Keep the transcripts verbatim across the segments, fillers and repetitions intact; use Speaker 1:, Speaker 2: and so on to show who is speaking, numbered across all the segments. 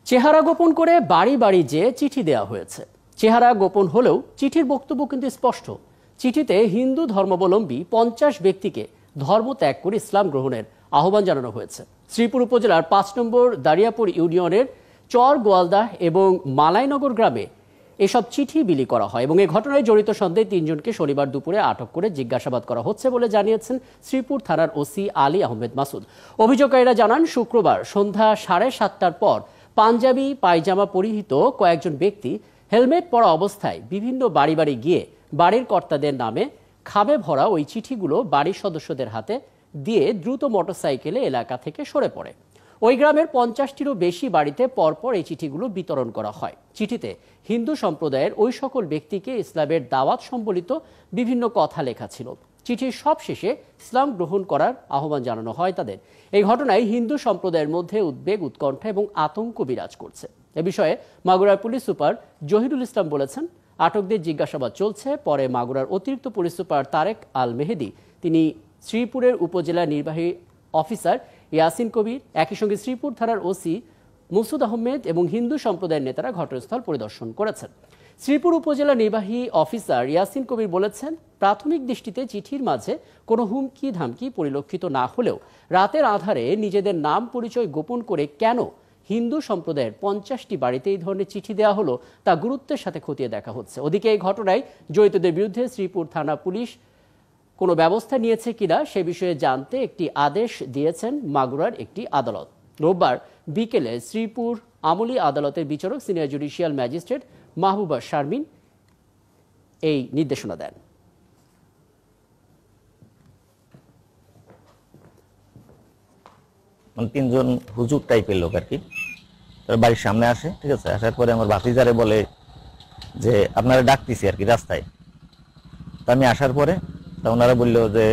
Speaker 1: চেহারা গোপন করে বাড়ি বাড়ি যেয়ে চিঠি দেওয়া হয়েছে। চেহারা গোপন হলেও চিঠির বক্তব্য কিন্তু স্পষ্ট। চিঠিতে হিন্দু ধর্মাবলম্বী পঞ্চাশ ব্যক্তিকে ধর্ম ত্যাগ করে ইসলাম গ্রহণের আহ্বান জানানো হয়েছে। শ্রীপুর উপজেলার পাঁচ নম্বর দারিয়াপুর ইউনিয়নের চর গোয়ালদাহ এবং মালাইনগর গ্রামে এসব চিঠি বিলি করা হয় এবং এই ঘটনায় জড়িত সন্দেহে তিনজনকে শনিবার দুপুরে আটক করে জিজ্ঞাসাবাদ করা হচ্ছে বলে জানিয়েছেন শ্রীপুর থানার ওসি আলী আহমেদ মাসুদ। অভিযোগকারীরা জানান, শুক্রবার সন্ধ্যা সাড়ে সাতটার পর পাঞ্জাবি পায়জামা পরিহিত কয়েকজন ব্যক্তি হেলমেট পরা অবস্থায় বিভিন্ন বাড়ি বাড়ি গিয়ে বাড়ির কর্তাদের নামে খামে ভরা ওই চিঠিগুলো বাড়ির সদস্যদের হাতে দিয়ে দ্রুত মোটরসাইকেলে এলাকা থেকে সরে পড়ে। ওই গ্রামের পঞ্চাশটিরও বেশি বাড়িতে পরপর এই চিঠিগুলো বিতরণ করা হয়। চিঠিতে হিন্দু সম্প্রদায়ের ওই সকল ব্যক্তিকে ইসলামের দাওয়াত সম্বলিত বিভিন্ন কথা লেখা ছিল। চিঠির সব শেষে ইসলাম গ্রহণ করার আহ্বান জানানো হয় তাদের। এই ঘটনায় হিন্দু সম্প্রদায়ের মধ্যে উদ্বেগ, উৎকণ্ঠা এবং আতঙ্ক বিরাজ করছে। এ বিষয়ে মাগুরার পুলিশ সুপার জহিরুল ইসলাম বলেছেন, আটকদের জিজ্ঞাসাবাদ চলছে। পরে মাগুরার অতিরিক্ত পুলিশ সুপার তারেক আল মেহেদি তিনি শ্রীপুরের উপজেলা নির্বাহী অফিসার ইয়াসিন কবির, একই সঙ্গে শ্রীপুর থানার ওসি মুসুদ আহমেদ এবং হিন্দু সম্প্রদায়ের নেতারা ঘটনাস্থল পরিদর্শন করেছেন। শ্রীপুর উপজেলা নির্বাহী অফিসার ইয়াসিন কবির বলেছেন, প্রাথমিক দৃষ্টিতে চিঠির মাঝে কোনো হুমকি ধামকি পরিলক্ষিত না হলেও রাতের আধারে নিজেদের নাম পরিচয় গোপন করে কেন হিন্দু সম্প্রদায়ের পঞ্চাশটি বাড়িতে এই ধরনের চিঠি দেওয়া হলো তা গুরুত্বের সাথে খতিয়ে দেখা হচ্ছে। ওদিকে এই ঘটনায় জড়িতদের বিরুদ্ধে শ্রীপুর থানা পুলিশ কোনো ব্যবস্থা নিয়েছে কিনা সে বিষয়ে জানতে একটি আদেশ দিয়েছেন মাগুরার একটি আদালত। রোববার বিকেলে শ্রীপুর আমলি আদালতের বিচারক senior judicial magistrate Mahbuba Sharmin এই নির্দেশনা দেন।
Speaker 2: মানে তিনজন হুজুর টাইপের লোক আর কি, তার বাড়ির সামনে আসে। ঠিক আছে, আসার পরে আমার ভাতিজারে বলে যে আপনারা ডাকতেছি আর কি রাস্তায়। তো আমি আসার পরে তা ওনারা বললো যে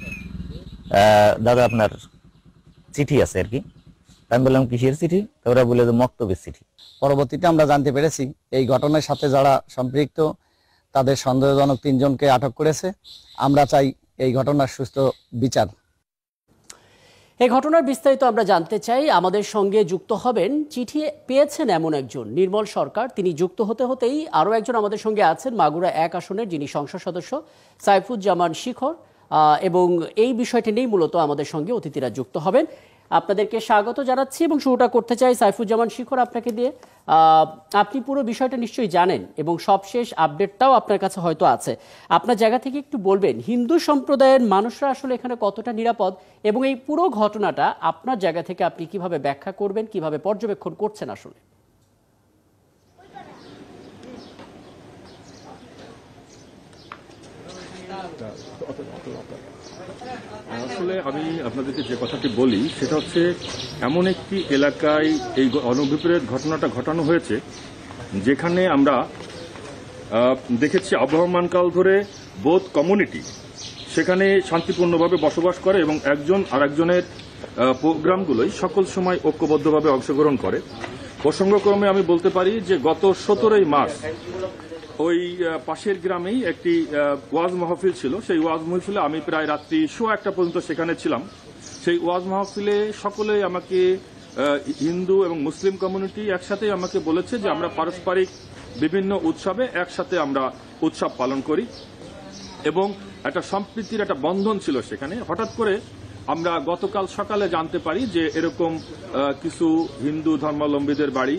Speaker 2: দাদা আপনার চিঠি আছে আর কি। আমি বললাম কিসের চিঠি? তো ওরা বললো যে মক্তবের চিঠি।
Speaker 3: পরবর্তীতে আমরা জানতে পেরেছি এই ঘটনার সাথে যারা সম্পৃক্ত তাদের সন্দেহজনক তিনজনকে আটক করেছে। আমরা চাই এই ঘটনার সুষ্ঠু বিচার।
Speaker 1: এই ঘটনার বিস্তারিত আমরা জানতে চাই। আমাদের সঙ্গে যুক্ত হবেন চিঠি পেয়েছেন এমন একজন নির্মল সরকার। তিনি যুক্ত হতে হতেই আরও একজন আমাদের সঙ্গে আছেন, মাগুরা এক আসনের যিনি সংসদ সদস্য সাইফুজ্জামান শিখর, এবং এই বিষয়টি নিয়েই মূলত আমাদের সঙ্গে অতিথিরা যুক্ত হবেন। আপনাদেরকে স্বাগত জানাচ্ছি এবং শুরুটা করতে চাই সাইফুজ্জামান শিখর আপনাকে দিয়ে। আপনি পুরো বিষয়টা নিশ্চয়ই জানেন এবং সবশেষ আপডেটটাও আপনার কাছে হয়তো আছে। আপনার জায়গা থেকে একটু বলবেন হিন্দু সম্প্রদায়ের মানুষরা আসলে এখানে কতটা নিরাপদ এবং এই পুরো ঘটনাটা আপনার জায়গা থেকে আপনি কিভাবে ব্যাখ্যা করবেন, কিভাবে পর্যবেক্ষণ করছেন আসলে?
Speaker 4: আসলে আমি আপনাদেরকে যে কথাটি বলি সেটা হচ্ছে, এমন একটি এলাকায় এই গণবিপ্লবের ঘটনাটা ঘটানো হয়েছে যেখানে আমরা দেখেছি আবহমানকাল ধরে বোথ কমিউনিটি সেখানে শান্তিপূর্ণভাবে বসবাস করে এবং একজন আর একজনের প্রোগ্রামগুলোই সকল সময় ঐক্যবদ্ধভাবে অংশগ্রহণ করে। প্রসঙ্গক্রমে আমি বলতে পারি যে গত সতেরোই মার্চ ওই পাশের গ্রামেই একটি ওয়াজ মাহফিল ছিল। সেই ওয়াজ মাহফিলে আমি প্রায় রাত্রি সোয়া একটা পর্যন্ত সেখানে ছিলাম। সেই ওয়াজ মাহফিলে সকলেই আমাকে, হিন্দু এবং মুসলিম কমিউনিটি একসাথে আমাকে বলেছে যে আমরা পারস্পরিক বিভিন্ন উৎসবে একসাথে আমরা উৎসব পালন করি এবং একটা সম্প্রীতির একটা বন্ধন ছিল সেখানে। হঠাৎ করে আমরা গতকাল সকালে জানতে পারি যে এরকম কিছু হিন্দু ধর্মাবলম্বীদের বাড়ি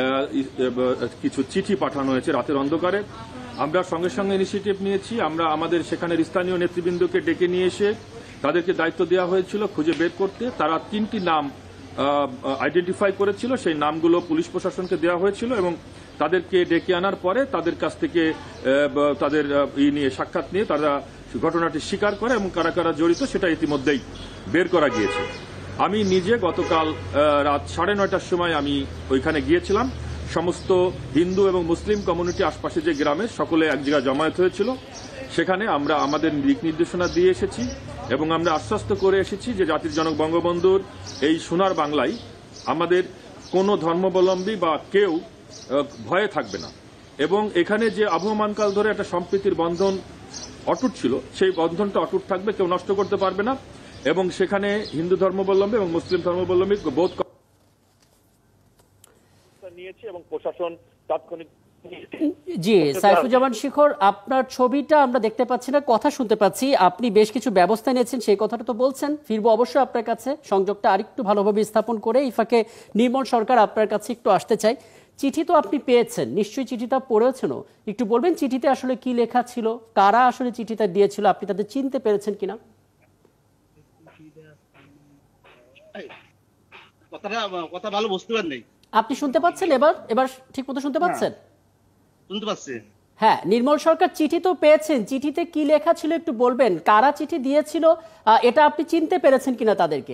Speaker 4: কিছু চিঠি পাঠানো হয়েছে রাতের অন্ধকারে। আমরা সঙ্গে সঙ্গে ইনিশিয়েটিভ নিয়েছি। আমরা আমাদের সেখানের স্থানীয় নেতৃবৃন্দকে ডেকে নিয়ে এসে তাদেরকে দায়িত্ব দেওয়া হয়েছিল খুঁজে বের করতে। তারা তিনটি নাম আইডেন্টিফাই করেছিল, সেই নামগুলো পুলিশ প্রশাসনকে দেওয়া হয়েছিল এবং তাদেরকে ডেকে আনার পরে তাদের কাছ থেকে তাদের ই নিয়ে সাক্ষাৎ নিয়ে তারা ঘটনাটি স্বীকার করে এবং কারা কারা জড়িত সেটা ইতিমধ্যেই বের করা গিয়েছে। আমি নিজে গতকাল রাত সাড়ে নয়টার সময় আমি ওইখানে গিয়েছিলাম। সমস্ত হিন্দু এবং মুসলিম কমিউনিটি আশপাশে যে গ্রামে সকলে এক জায়গায় জমায়েত হয়েছিল, সেখানে আমরা আমাদের দিক নির্দেশনা দিয়ে এসেছি এবং আমরা আশ্বস্ত করে এসেছি যে জাতির জনক বঙ্গবন্ধুর এই সোনার বাংলায় আমাদের কোনো ধর্মাবলম্বী বা কেউ ভয়ে থাকবে না এবং এখানে যে আবহমানকাল ধরে একটা সম্প্রীতির বন্ধন অটুট ছিল, সেই বন্ধনটা অটুট থাকবে, কেউ নষ্ট করতে পারবে না এবং সেখানে হিন্দু ধর্মাবলম্বী এবং মুসলিম ধর্মাবলম্বী বোধ
Speaker 5: নিয়েছি এবং প্রশাসন তাৎক্ষণিক।
Speaker 1: জি সাইফুজ্জামান শিখর, আপনার ছবিটা আমরা দেখতে পাচ্ছি না, কথা শুনতে পাচ্ছি। আপনি বেশ কিছু ব্যবস্থা নিয়েছেন, সেই কথাটা তো বলছেন। ফিরবো অবশ্যই আপনার কাছে, সংযোগটা আরেকটু ভালোভাবে স্থাপন করে। এই ফাঁকে নির্মল সরকার, আপনার কাছে একটু আসতে চাই। চিঠি তো আপনি পেয়েছেন, নিশ্চয়ই চিঠিটা পড়েছেনও। একটু বলবেন চিঠিতে আসলে কি লেখা ছিল, কারা আসলে চিঠিটা দিয়েছিল, আপনি তাদের চিনতে পেরেছেন কিনা?
Speaker 6: কথাটা কথা ভালো বুঝতে পারেন নাই।
Speaker 1: আপনি শুনতে পাচ্ছেন এবার? এবার ঠিক মতো শুনতে পাচ্ছেন?
Speaker 6: শুনতে পাচ্ছি।
Speaker 1: হ্যাঁ, নির্মল সরকার চিঠি তো পেয়েছেন, চিঠিতে কি লেখা ছিল একটু বলবেন? কারা চিঠি দিয়েছিল এটা আপনি চিনতে পেরেছেন কিনা তাদেরকে?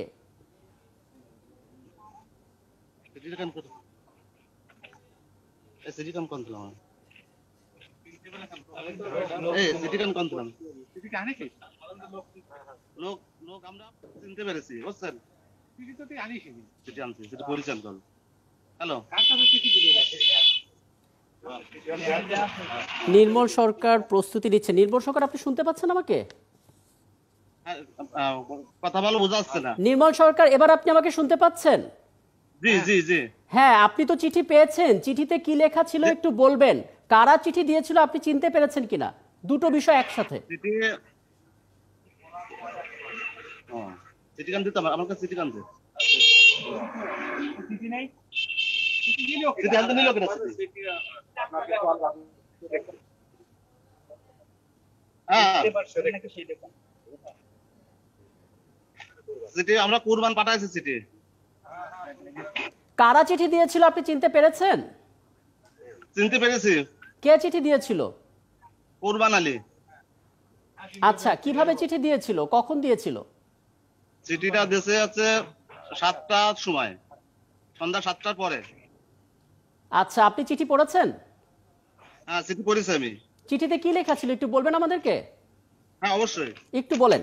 Speaker 6: লোক লোক আমরা চিনতে পেরেছি, বুঝছেন? চিঠি আনছি, চিঠি পরিচয় করুন। হ্যালো,
Speaker 1: নির্মল সরকার প্রস্তুতি নিচ্ছে। নির্মল সরকার, আপনি শুনতে পাচ্ছেন আমাকে?
Speaker 6: কথা ভালো বোঝা যাচ্ছে না।
Speaker 1: নির্মল সরকার, এবার আপনি আমাকে শুনতে পাচ্ছেন?
Speaker 6: জি জি জি
Speaker 1: হ্যাঁ, আপনি তো চিঠি পেয়েছেন, চিঠিতে কি লেখা ছিল একটু বলবেন? কারা চিঠি দিয়েছিল আপনি চিনতে পেরেছেন কিনা? দুটো বিষয় একসাথে।
Speaker 6: চিঠি ও চিঠি কান দিতে আমার কাছে চিঠি কানতে চিঠি নাই, চিঠি দিলো চিঠি আনতে নিলো কেন? চিঠি আপনাকে কল দেখো। হ্যাঁ, চিঠি আমরা কুরবান পাঠাইছি। চিঠি
Speaker 1: কারা চিঠি দিয়েছিল আপনি চিনতে পেরেছেন?
Speaker 6: চিনতে পেরেছি।
Speaker 1: কে চিঠি দিয়েছিল?
Speaker 6: কুরবান আলী।
Speaker 1: আচ্ছা, কিভাবে চিঠি দিয়েছিল, কখন দিয়েছিল?
Speaker 6: চিঠিটা দেশে আছে সাতটার সময়, সন্ধ্যা সাতটার পরে।
Speaker 1: আচ্ছা, আপনি চিঠি পড়েছেন?
Speaker 6: হ্যাঁ, চিঠি পড়েছি আমি।
Speaker 1: চিঠিতে কি লেখা ছিল একটু বলবেন আমাদেরকে?
Speaker 6: হ্যাঁ অবশ্যই,
Speaker 1: একটু বলেন।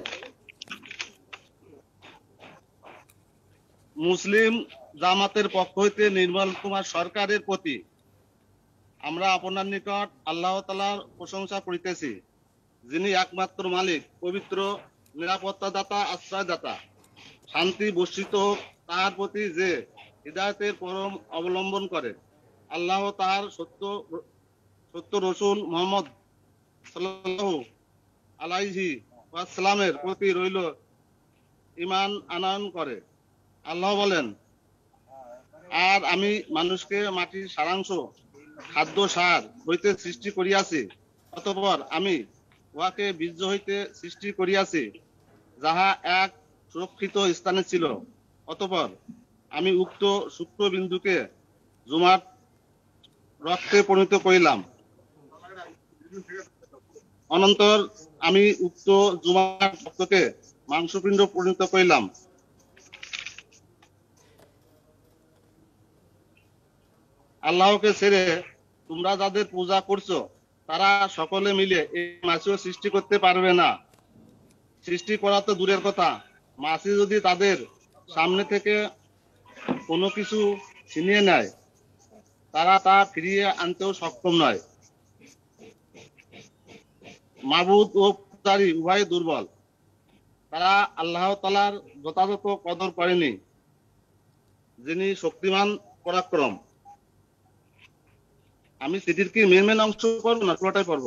Speaker 6: মুসলিম জামাতের পক্ষ হইতে নির্মল কুমার সরকারের প্রতি আমরা আপনার নিকট আল্লাহ তাআলার প্রশংসা করিতেছি, যিনি একমাত্র মালিক, পবিত্র, নিরাপত্তাদাতা, আশ্রয়দাতা। শান্তি বর্ষিত হোক তার প্রতি যে হিদায়াতের পরম অবলম্বন করে। আল্লাহ তার সত্য সত্য রসুল মুহাম্মদ সাল্লাল্লাহু আলাইহি ওয়াসাল্লামের প্রতি রইল ঈমান আনয়ন করে। আল্লাহ বলেন, আর আমি মানুষকে মাটির সারাংশ খাদ্য সার হইতে সৃষ্টি করিয়াছি, অতঃপর আমি উহাকে বীর্য হইতে সৃষ্টি করিয়াছি, যাহা এক সুরক্ষিত স্থানে ছিল। অতঃপর আমি উক্ত শুক্রবিন্দুকে জুমার রক্তে পরিণত করিলাম। অনন্তর আমি উক্ত জুমার রক্তকে মাংসপিণ্ড পরিণত করিলাম। আল্লাহকে ছেড়ে তোমরা যাদের পূজা করছো, তারা সকলে মিলে এই মাছিও সৃষ্টি করতে পারবে না। সৃষ্টি করা তো দূরের কথা, মাছি যদি তাদের সামনে থেকে কোনো কিছু ছিনিয়ে নেয়, তারা তা ফিরিয়ে আনতেও সক্ষম নয়। মাবুদ ও পূজারী উভয় দুর্বল, তারা আল্লাহ তাআলার যথাযথ কদর করেনি, যিনি শক্তিমান পরাক্রম। আমি চিঠির কি মেন মেন অংশ পড়বো না পুরোটাই পড়বো?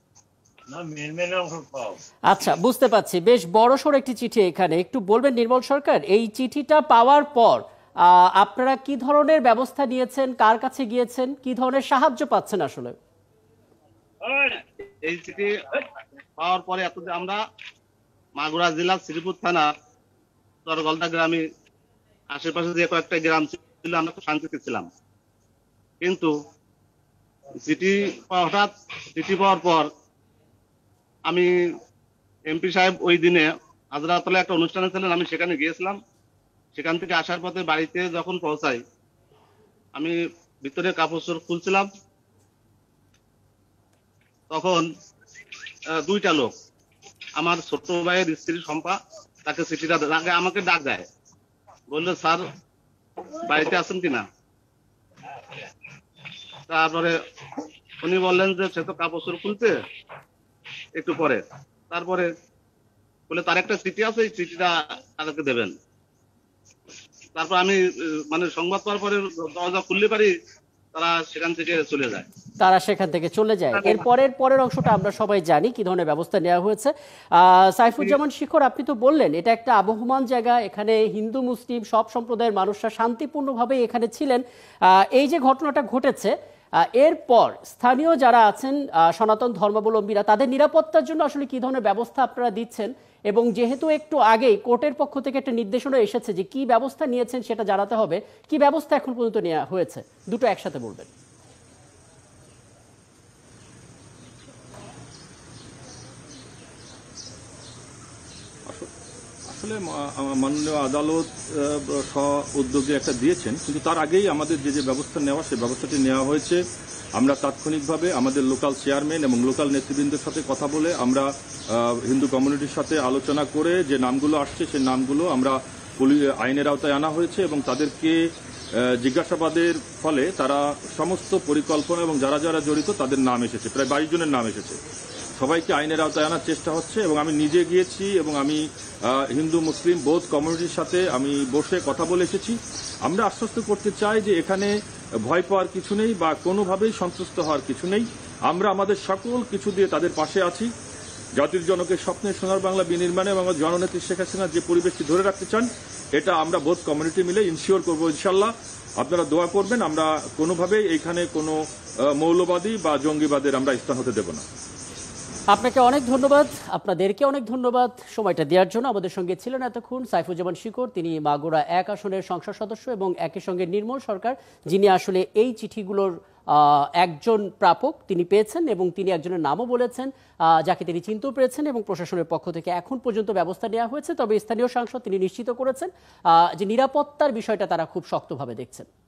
Speaker 1: আচ্ছা, বুঝতে পারছি। বেশ বড়সড় একটি চিঠি এখানে। একটু বলবেন নির্মল সরকার, এই চিঠিটা পাওয়ার পর আপনারা কি ধরনের ব্যবস্থা নিয়েছেন, কার কাছে গিয়েছেন, কি ধরনের সাহায্য পাচ্ছেন আসলে?
Speaker 6: এই চিঠি পাওয়ার পরে এত আমরা মাগুরা জেলার শ্রীপুর থানা চরগলদা গ্রামে আশেপাশে যে কয়েকটা গ্রাম ছিল আমরা তো শান্তিতে ছিলাম, কিন্তু চিঠি হঠাৎ চিঠি পাওয়ার পর আমি এমপি সাহেব ওই দিনে হাজরাতলে একটা অনুষ্ঠানে ছিলেন, আমি সেখানে গিয়েছিলাম। সেখান থেকে আসার পথে বাড়িতে যখন পৌঁছাই, আমি ভিতরে কাপড় চোপড় খুলছিলাম, তখন দুইটা লোক, আমার ছোট ভাইয়ের স্ত্রী শম্পা, তাকে চিঠিটা আগে আমাকে ডাক দেয়, বললো স্যার বাড়িতে আছেন কিনা। তারপরে উনি বললেন যে সে তো কাপড় চোপড় খুলছে, একটু পরে। তারপরে বলে তার একটা চিঠি আছে, এই চিঠিটা তাদেরকে দেবেন। তারপর আমি মানে সংবাদ পাওয়ার পরে দরজা খুললে পারি, তারা সেখান থেকে চলে যায়।
Speaker 1: তারা সেখান থেকে চলে যায়। এর পরের পরের অংশটা আমরা সবাই জানি কি ধরনের ব্যবস্থা নেওয়া হয়েছে। আহ সাইফুজ্জামান শিখর, আপনি তো বললেন এটা একটা আবহমান জায়গা, এখানে হিন্দু মুসলিম সব সম্প্রদায়ের মানুষরা শান্তিপূর্ণভাবে এখানে ছিলেন। আহ এই যে ঘটনাটা ঘটেছে এরপর স্থানীয় যারা আছেন সনাতন ধর্মাবলম্বীরা, তাদের নিরাপত্তার জন্য আসলে কি ধরনের ব্যবস্থা আপনারা দিচ্ছেন? এবং যেহেতু একটু আগেই কোর্টের পক্ষ থেকে একটা নির্দেশনা এসেছে যে কি ব্যবস্থা নিয়েছেন সেটা জানাতে হবে, কি ব্যবস্থা এখন পর্যন্ত নেওয়া হয়েছে, দুটো একসাথে বলবেন।
Speaker 4: আসলে মাননীয় আদালত উদ্যোগে একটা দিয়েছেন, কিন্তু তার আগেই আমাদের যে যে ব্যবস্থা নেওয়া সেই ব্যবস্থাটি নেওয়া হয়েছে। আমরা তাৎক্ষণিকভাবে আমাদের লোকাল চেয়ারম্যান এবং লোকাল নেতৃবৃন্দের সাথে কথা বলে আমরা হিন্দু কমিউনিটির সাথে আলোচনা করে যে নামগুলো আসছে সেই নামগুলো আমরা আইনের আওতায় আনা হয়েছে এবং তাদেরকে জিজ্ঞাসাবাদের ফলে তারা সমস্ত পরিকল্পনা এবং যারা যারা জড়িত তাদের নাম এসেছে, প্রায় বাইশ জনের নাম এসেছে। সবাইকে আইনের আওতায় আনার চেষ্টা হচ্ছে এবং আমি নিজে গিয়েছি এবং আমি হিন্দু মুসলিম বোথ কমিউনিটির সাথে আমি বসে কথা বলে এসেছি। আমরা আশ্বস্ত করতে চাই যে এখানে ভয় পাওয়ার কিছু নেই বা কোনোভাবেই সন্তুষ্ট হওয়ার কিছু নেই। আমরা আমাদের সকল কিছু দিয়ে তাদের পাশে আছি। জাতির জনকের স্বপ্নের সোনার বাংলা বিনির্মাণে এবং আমার জননেত্রী শেখ হাসিনা যে পরিবেশটি ধরে রাখতে চান এটা আমরা বোথ কমিউনিটি মিলে ইনশিওর করবো ইনশাল্লাহ। আপনারা দোয়া করবেন, আমরা কোনোভাবেই এখানে কোনো মৌলবাদী বা জঙ্গিবাদের আমরা স্থান হতে দেব না।
Speaker 1: আপনাকে অনেক ধন্যবাদ, আপনাদেরকে অনেক ধন্যবাদ সময়টা দেওয়ার জন্য। আমাদের সঙ্গে ছিলেন এতক্ষণ সাইফুজ্জামান শিকর, তিনি মাগুরা এক আসনের সংসদ সদস্য এবং একই সঙ্গে নির্মল সরকার, যিনি আসলে এই চিঠিগুলোর একজন প্রাপক তিনি পেয়েছেন এবং তিনি একজনের নামও বলেছেন যাকে তিনি চিনতেও পেরেছেন এবং প্রশাসনের পক্ষ থেকে এখন পর্যন্ত ব্যবস্থা নেওয়া হয়েছে। তবে স্থানীয় সাংসদ তিনি নিশ্চিত করেছেন যে নিরাপত্তার বিষয়টা তারা খুব শক্তভাবে দেখছেন।